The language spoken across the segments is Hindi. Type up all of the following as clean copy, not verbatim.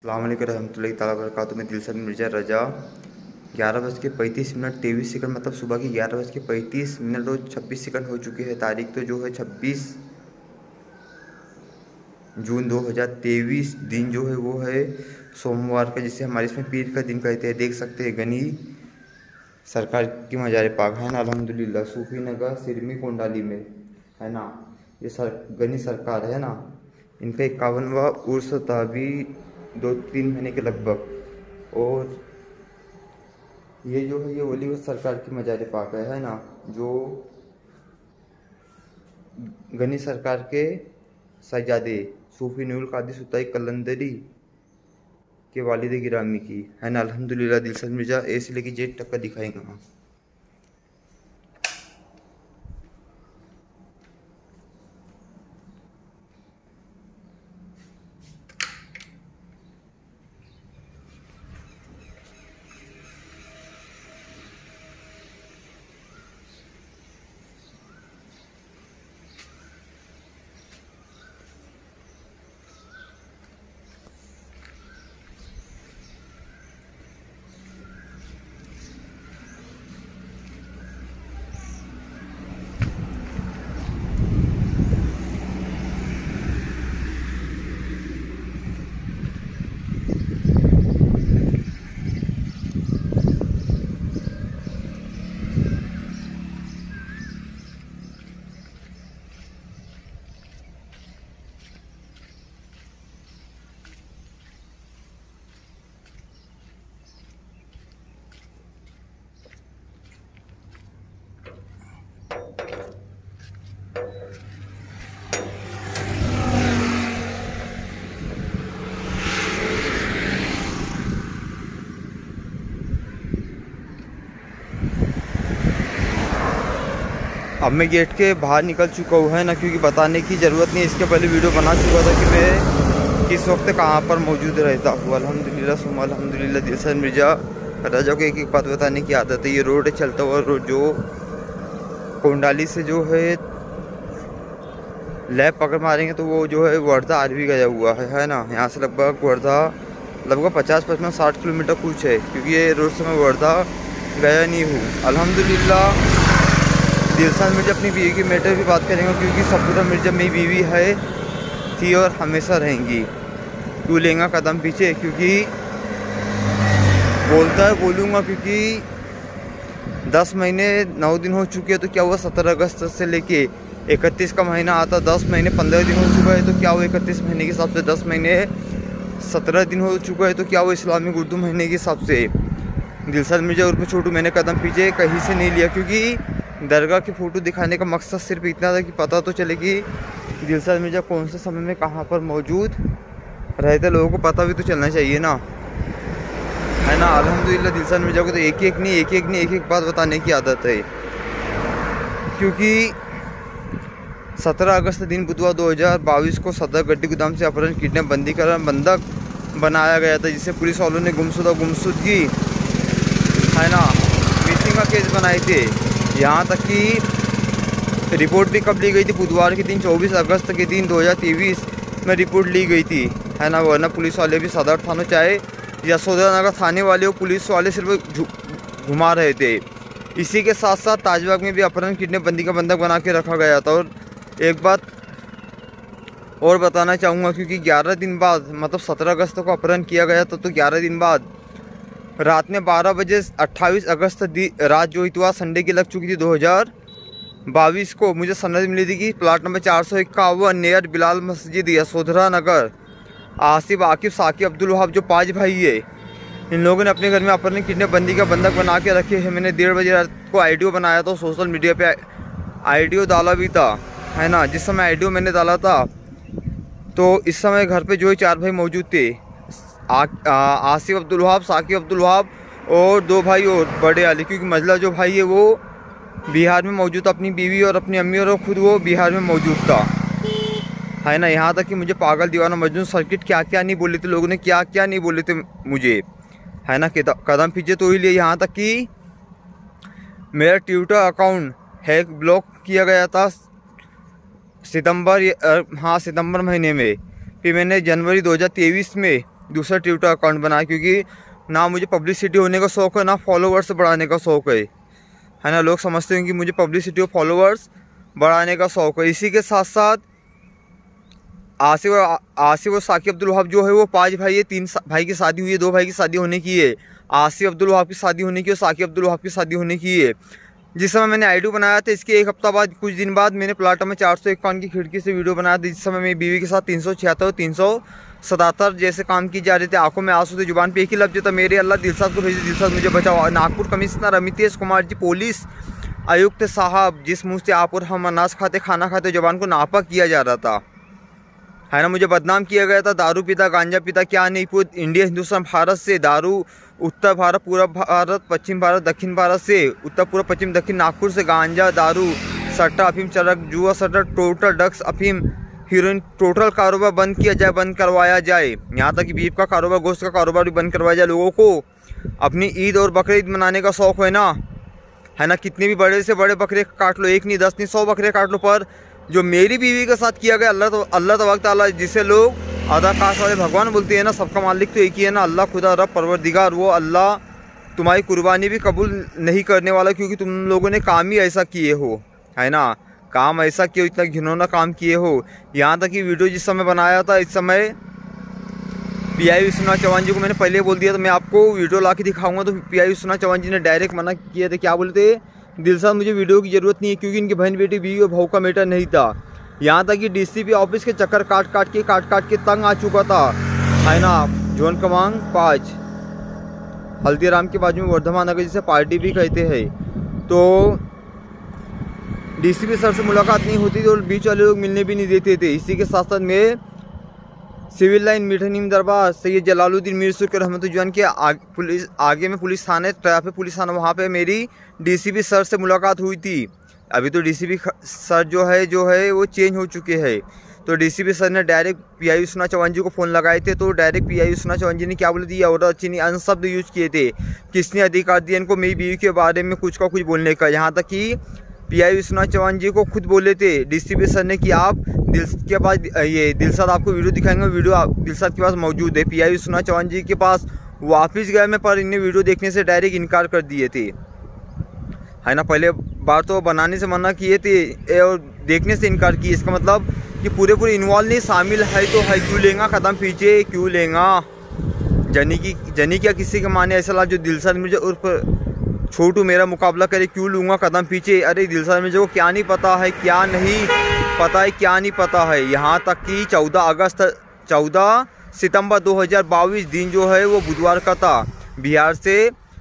अस्सलाम वालेकुम रहमतुल्लाहि ताला वबरकातुहू। मैं दिलशन मिर्ज़ा रजा। 11:35 मतलब सुबह के 11:35 और 26 हो चुके हैं। तारीख तो जो है 26 जून 2023। दिन जो है वो है सोमवार का, जिसे हमारे इसमें पीर का दिन कहते हैं। देख सकते हैं गनी सरकार की मज़ार पाक है ना, अल्हम्दुलिल्लाह। सूफी नगर सिरमी कोंडाली में है ना, ये गनी सरकार है ना, इनका 51वां उर्स था अभी 2-3 महीने के लगभग। और ये जो है ये वली सरकार की मज़ार पाक है ना, जो गनी सरकार के शहजादे सूफी नूरुल कादिर सुताई कलंदरी के वालिद गिरामी की है ना, अल्हम्दुलिल्लाह। दिलशन मिर्ज़ा ए से लेके जेड तक का दिखाएंगे हम। अब मैं गेट के बाहर निकल चुका हूँ है ना, क्योंकि बताने की ज़रूरत नहीं। इसके पहले वीडियो बना चुका था कि मैं किस वक्त कहाँ पर मौजूद रहता हूँ। अल्हम्दुलिल्लाह सुम्मा अल्हम्दुलिल्लाह। दिलशन मिर्ज़ा रजा को एक एक बात बताने की आदत है। ये रोड चलता हुआ रोड जो कोंडाली से जो है लेफ्ट पकड़ मारेंगे तो वो जो है वर्धा आरवी गया हुआ है ना। यहाँ से लगभग वर्धा लगभग 50-60 किलोमीटर कुछ है, क्योंकि ये रोड से मैं वर्धा गया नहीं हूँ। अल्हम्दुलिल्लाह दिलशन मिर्ज़ा अपनी बीवी की मैटर भी बात करेंगे, क्योंकि सफूरा मिर्ज़ा मेरी बीवी है थी और हमेशा रहेंगी। क्यों लेंगा कदम पीछे, क्योंकि बोलता है बोलूँगा, क्योंकि 10 महीने 9 दिन हो चुके हैं। तो क्या हुआ 17 अगस्त से लेके 31 का महीना आता, 10 महीने 15 दिन हो चुका है। तो क्या हुआ 31 महीने के हिसाब से 10 महीने 17 दिन हो चुका है। तो क्या हुआ इस्लामिक उर्दू महीने के हिसाब से। दिलशन मिर्ज़ा उर्फ छोटू मैंने कदम पीछे कहीं से नहीं लिया, क्योंकि दरगाह की फ़ोटो दिखाने का मकसद सिर्फ इतना था कि पता तो चले कि दिलशन मिर्ज़ा कौन से समय में कहाँ पर मौजूद रहते। लोगों को पता भी तो चलना चाहिए ना, है ना। अल्हम्दुलिल्लाह दिलशन मिर्ज़ा को तो एक एक बात बताने की आदत है, क्योंकि 17 अगस्त दिन बुधवार 2022 को सदर गड्डी गोदाम से अपहरण किडनैप बंदीकरण बंधक बनाया गया था, जिसे पुलिस वालों ने गुमशुदगी है ना मिसिंग का केस बनाए थे। यहाँ तक कि रिपोर्ट भी कब ली गई थी, बुधवार के दिन 24 अगस्त के दिन 2023 में रिपोर्ट ली गई थी है ना। वरना पुलिस वाले भी सदर थाना चाहे यशोदा नगर थाने वाले हो, पुलिस वाले सिर्फ घुमा रहे थे। इसी के साथ साथ ताजबाग में भी अपहरण किडनैप बंदी का बंधक बना के रखा गया था। और एक बात और बताना चाहूँगा, क्योंकि 11 दिन बाद मतलब 17 अगस्त को अपहरण किया गया था, तो 11 दिन बाद रात में 12 बजे 28 अगस्त रात जो इतवार संडे की लग चुकी थी 2022 को मुझे सनद मिली थी कि प्लाट नंबर 451 नियर बिलाल मस्जिद यशोधरा नगर आसिफ आकिब साकिब अब्दुल वहाब जो 5 भाई है, इन लोगों ने अपने घर में अपने किडनैप बंदी का बंधक बना के रखे हैं। मैंने 1:30 बजे रात को आईडियो बनाया था, सोशल मीडिया पे आईडियो डाला भी था है ना। जिस समय आईडियो मैंने डाला था तो इस समय घर पे जो है 4 भाई मौजूद थे, आसिफ अब्दुल वहाब, साकिब अब्दुल वहाब और 2 भाई और बड़े आली, क्योंकि मजला जो भाई है वो बिहार में मौजूद था। अपनी बीवी और अपनी अम्मी और खुद वो बिहार में मौजूद था है ना। यहाँ तक कि मुझे पागल दीवाना मजनून सर्किट क्या क्या नहीं बोले थे लोगों ने, क्या क्या नहीं बोले थे मुझे है ना। कदम पीछे तो ही लिए। यहाँ तक कि मेरा ट्विटर अकाउंट हैक ब्लॉक किया गया था सितंबर महीने में। फिर मैंने जनवरी 2023 में दूसरा ट्विटर अकाउंट बनाया, क्योंकि ना मुझे पब्लिसिटी होने का शौक़ है ना फॉलोवर्स बढ़ाने का शौक़ है ना। लोग समझते हैं कि मुझे पब्लिसिटी और फॉलोवर्स बढ़ाने का शौक़ है। इसी के साथ साथ आसिफ और साकिब अब्दुल वहाब जो है वो 5 भाई है, 3 भाई की शादी हुई है, 2 भाई की शादी होने की है। आसिफ अब्दुल वहाब की शादी होने की और साकिब अब्दुल वहाब की शादी होने की है। जिस समय मैंने आईडी बनाया था इसके 1 हफ्ता बाद, कुछ दिन बाद मैंने प्लाटा में 451 की खिड़की से वीडियो बनाया था, जिस समय मेरी बीवी के साथ 376 377 जैसे काम की जा रहे थे। आंखों में आंसू थे, जुबान पे एक ही लफ्ज़ था, मेरे अल्लाह दिलसाद को भेजे, दिलसाद मुझे बचाओ। नागपुर कमिश्नर अमितेश कुमार जी, पुलिस आयुक्त साहब, जिस मुँह से आप और हम अनाज खाते खाना खाते जुबान को नापा किया जा रहा था, है ना। मुझे बदनाम किया गया था, दारू पीता गांजा पीता, क्या नहीं, पूरे इंडिया हिंदुस्तान भारत से दारू, उत्तर भारत पूर्व भारत पश्चिम भारत दक्षिण भारत से, उत्तर पूर्व पश्चिम दक्षिण, नागपुर से गांजा दारू सट्टा अफीम चरक जुआ सट्टा टोटल ड्रग्स अफीम हीरोइन टोटल कारोबार बंद किया जाए, बंद करवाया जाए। यहाँ तक कि बीफ का कारोबार गोश्त का कारोबार भी बंद करवाया जाए। लोगों को अपनी ईद और बकरीद मनाने का शौक़ है ना, कितने भी बड़े से बड़े बकरे काट लो, 1 नहीं 10 नहीं 100 बकरे काट लो, पर जो मेरी बीवी के साथ किया गया, अल्लाह तबारक तआला, जिसे लोग अदाकाश वाले भगवान बोलते हैं ना, सबका मालिक तो एक ही है ना, अल्लाह खुदा रब परवरदिगार, वो अल्लाह तुम्हारी कुर्बानी भी कबूल नहीं करने वाला, क्योंकि तुम लोगों ने काम ही ऐसा किए हो, है ना, काम ऐसा किए, इतना घिनौना काम किए हो। यहाँ तक कि वीडियो जिस समय बनाया था, इस समय PI विश्वनाथ चौहान जी को मैंने पहले बोल दिया था मैं आपको वीडियो ला के दिखाऊँगा, तो PI विश्वनाथ चौहान जी ने डायरेक्ट मना किए थे। क्या बोलते, दिलसाद मुझे वीडियो की ज़रूरत नहीं है, क्योंकि इनकी बहन बेटी बीवी और भाव का मैटर नहीं था। यहाँ तक कि DCP ऑफिस के चक्कर काट काट के तंग आ चुका था, है ना। जोन क्रमांक 5 हल्दीराम के बाजू में वर्धमान नगर, जिसे पार्टी भी कहते हैं, तो DCP सर से मुलाकात नहीं होती थी और बीच वाले लोग मिलने भी नहीं देते थे। इसी के साथ साथ में सिविल लाइन मीठा नीम दरबार सैयद जलालुद्दीन मीरसुर के रहमतुल्लाह के आगे में पुलिस थाने, ट्रैफिक पुलिस थाना, वहाँ पे मेरी DCP सर से मुलाकात हुई थी। अभी तो DCP सर जो है वो चेंज हो चुके हैं। तो DCP सर ने डायरेक्ट PI विश्वनाथ चौहान जी को फ़ोन लगाए थे, तो डायरेक्ट PI विश्वनाथ चौहान जी ने क्या बोले थे, और अच्छी नहीं अनशब्द यूज किए थे, किसने अधिकार दिया इनको मेरी बीवी के बारे में कुछ का कुछ बोलने का। यहाँ तक कि PI विश्वनाथ चौहान जी को खुद बोले थे DCP सर ने कि आप के पास ये दिलसाद आपको वीडियो दिखाएंगे, वीडियो दिलसाद के पास मौजूद है। PI विश्वनाथ चौहान जी के पास वापस गया मैं, पर इन्हें वीडियो देखने से डायरेक्ट इनकार कर दिए थे, है ना। पहले बार तो बनाने से मना किए थे और देखने से इनकार किए। इसका मतलब कि पूरे इन्वॉल्व नहीं, शामिल है तो है, क्यों लेगा कदम पीछे, क्यों लेगा जनी क्या किसी के माने ऐसा जो दिलसाद मिर्जा उर्फ छोटू मेरा मुकाबला करे, क्यों लूँगा कदम पीछे। अरे दिलसाद मिर्जा को क्या नहीं पता है, क्या नहीं पता है। यहाँ तक कि 14 सितंबर 2022 दिन जो है वो बुधवार का था। बिहार से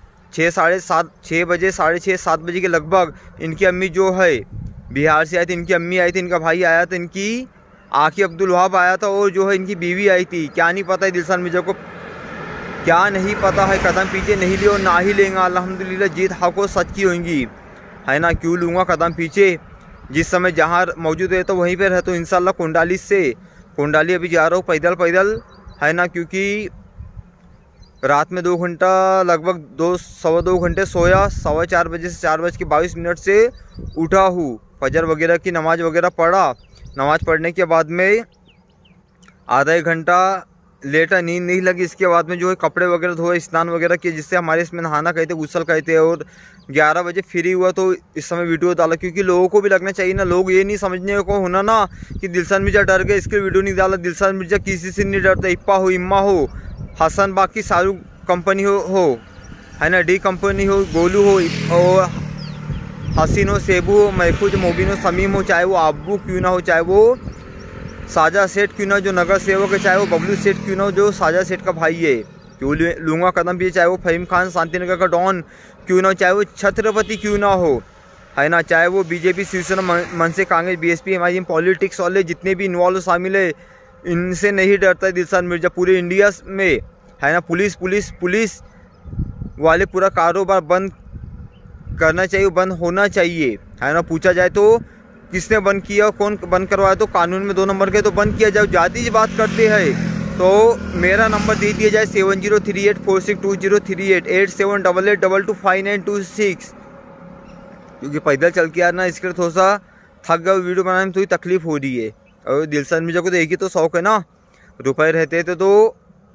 6 बजे 7 बजे के लगभग इनकी अम्मी जो है बिहार से आई थी, इनकी अम्मी आई थी, इनका भाई आया था, इनकी आकिब अब्दुल वहाब आया था, और जो है इनकी बीवी आई थी। क्या नहीं पता है दिलसाद मिर्जा को, क्या नहीं पता है, कदम पीछे नहीं लिए और ना ही लेंगे। अल्हम्दुलिल्लाह जीत हक और सच की होंगी, है ना। क्यों लूँगा कदम पीछे, जिस समय जहाँ मौजूद है तो वहीं पर है। तो इंशाल्लाह कोंडाली अभी जा रहा हूँ पैदल, है ना, क्योंकि रात में 2 घंटा लगभग 2 2 घंटे सोया, 4:15 बजे से 4:22 से उठा हूँ। फजर वगैरह की नमाज़ वगैरह पढ़ा, नमाज़ पढ़ने के बाद में आधा 1 घंटा लेटा, नींद नहीं लगी। इसके बाद में जो है कपड़े वगैरह धोए, स्नान वगैरह किए, जिससे हमारे इसमें नहाना कहते, गुसल कहते, और 11 बजे फ्री हुआ तो इस समय वीडियो डाला, क्योंकि लोगों को भी लगना चाहिए ना। लोग ये नहीं समझने को होना ना कि दिलसाद मिर्जा डर गए इसके वीडियो नहीं डाला। दिलसाद मिर्जा किसी से नहीं डरता, इप्पा हो इम्मा हो, हसन बाकी शाहरुख कंपनी हो, है ना, डी कंपनी हो, गोलू हो, और हसीन हो, सेबू हो, महफूज मोबिन हो, समीम हो, चाहे वो आबू क्यों ना हो, चाहे वो साजा सेठ क्यों ना जो नगर सेवक है, चाहे वो बबलू सेठ क्यों ना हो जो साजा सेठ का भाई है, क्यों लूँगा कदम भी, चाहे वो फहीम खान शांतिनगर का डॉन क्यों ना हो, चाहे वो छत्रपति क्यों ना हो, है ना, चाहे वो बीजेपी शिवसेना मनसे कांग्रेस BSP हमारी पॉलिटिक्स वाले जितने भी इन्वॉल्व शामिल है, इनसे नहीं डरता है दिलसाद मिर्जा पूरे इंडिया में, है ना। पुलिस वाले पूरा कारोबार बंद करना चाहिए, बंद होना चाहिए, है ना। पूछा जाए तो किसने बंद किया, कौन बंद करवाया, तो कानून में 2 नंबर के तो बंद किया जाए। जाति बात करते हैं तो मेरा नंबर दे दिया जाए 7038462038 8788225926, क्योंकि पैदल चल के यार ना इसके थोड़ा सा थक गया, वीडियो बनाने में थोड़ी तकलीफ हो रही है। और दिलसाद मिर्जा को तो एक ही तो शौक है ना, रुपए रहते थे तो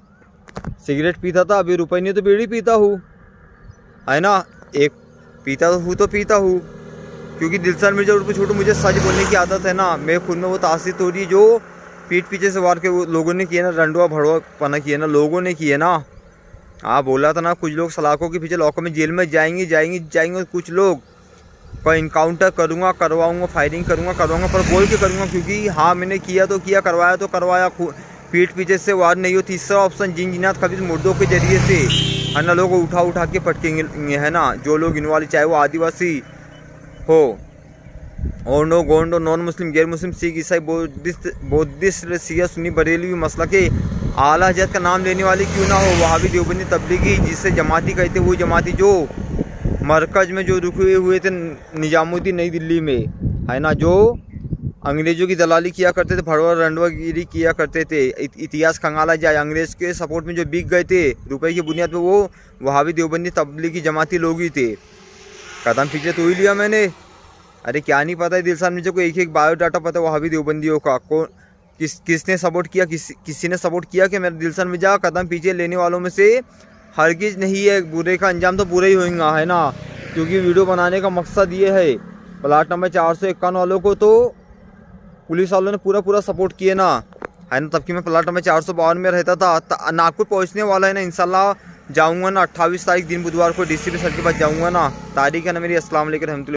सिगरेट पीता था, अभी रुपये नहीं तो बीड़ी पीता हूँ, है ना। एक पीता हूँ तो पीता हूँ, क्योंकि दिलशाद मिर्जा उर्फ छोटू मुझे सच बोलने की आदत है ना। मेरे खुद में वो तासीर हो रही है जो पीठ पीछे से वार के वो लोगों ने किया ना, रंडुआ भड़वा पना किया ना, लोगों ने किया ना। हाँ बोला था ना, कुछ लोग सलाखों के पीछे लॉकर में जेल में जाएंगे, कुछ लोग का इनकाउंटर करूँगा, करवाऊँगा, फायरिंग करूँगा, पर बोल के करूँगा, क्योंकि हाँ मैंने किया तो किया, करवाया तो करवाया। पीठ पीछे से वार नहीं हो। तीसरा ऑप्शन जिन जिनात खबीज मुर्दों के जरिए से, है ना, लोगों को उठा के पटकेंगे, है ना। जो लोग इन्वॉल्व, चाहे वो आदिवासी हो, ओंडो गोंडो, नॉन मुस्लिम, गैर मुस्लिम, सिख, ईसाई, बुद्धिस्ट, सिया, सुन्नी, बरेलवी मसला के आला हजरत का नाम लेने वाले क्यों ना हो, वहाबी, देवबंदी, तबलीगी, जिससे जमाती कहते, वो जमाती जो मरकज में जो रुके हुए थे निजामुद्दीन नई दिल्ली में, है ना, जो अंग्रेज़ों की दलाली किया करते थे, भड़वा रंडवागिरी किया करते थे, इतिहास खंगाला जाए, अंग्रेज़ के सपोर्ट में जो बिक गए थे रुपए की बुनियाद पे, वो वहाबी, देवबंदी, तबलीगी, जमाती लोग ही थे। कदम पीछे तो ही लिया मैंने। अरे क्या नहीं पता है दिलशाद मिर्जा को, एक बायोडाटा पता है वहाबी देवबंदियों का, किसने सपोर्ट किया, किसी ने सपोर्ट किया कि मेरा दिलशाद मिर्जा कदम पीछे लेने वालों में से हरगिज नहीं है। बुरे का अंजाम तो बुरा ही होगा, है ना, क्योंकि वीडियो बनाने का मकसद ये है। प्लाट नंबर 451 वालों को तो पुलिस वालों ने पूरा सपोर्ट किया ना, है ना। तब कि मैं प्लाट नंबर 452 में रहता था। नागपुर पहुंचने वाला है ना, इंशाल्लाह जाऊंगा ना, 28 तारीख दिन बुधवार को डीसीपी सर के पास जाऊंगा ना। तारीख है ना मेरी, अस्सलाम वालेकुम रहमतुल्लाह।